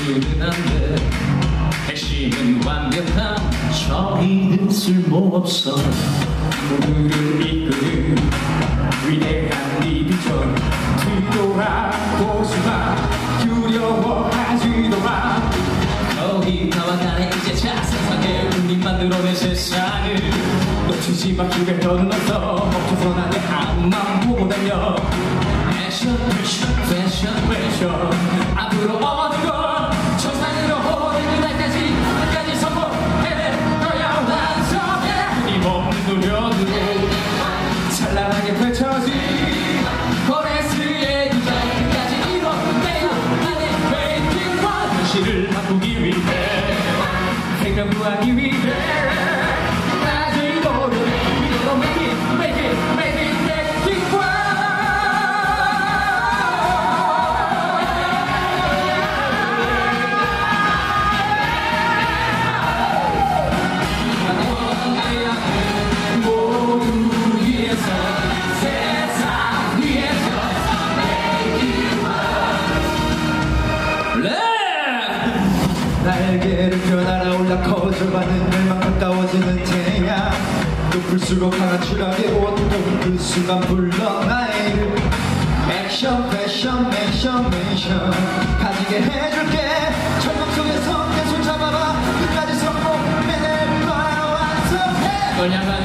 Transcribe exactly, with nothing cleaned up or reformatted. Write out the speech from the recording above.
수는 안돼. 핵심은 완벽한 저희는 쓸모없어. 모두를 이끄는 위대한 리비전. 뒤돌아보지마, 두려워하지도 마. 거의 다 와가네 이제. 자, 세상에 우리 만들어낸 세상을 놓치지 마. 기회 너는 없어. 멈춰서 나의 앞만 보고 달려. 패션 패션 패션 패션. 앞으로 어디건 정상으로 오는 날까지 끝까지 성공해 너야. 완성해. 끊임없는 노력으로 찬란하게 펼쳐진 포레스트의 디자인. 끝까지 이뤄내요 나의 웨이팅과 현실을 바꾸기 위해 생명 구하기 위해 나의 노력. We gonna make it, make it, make it, make it work. 날개를 펴 날아올라 커져가는 멸망. 가까워지는 태양. 높을수록 강한 추락의 온통 그 순간 불러 나의 이름. 액션 패션 액션 액션 가지게 해줄게. 절망 속에서 내 손 잡아봐. 끝까지 성공해낼 거야. 완성해. 널 향한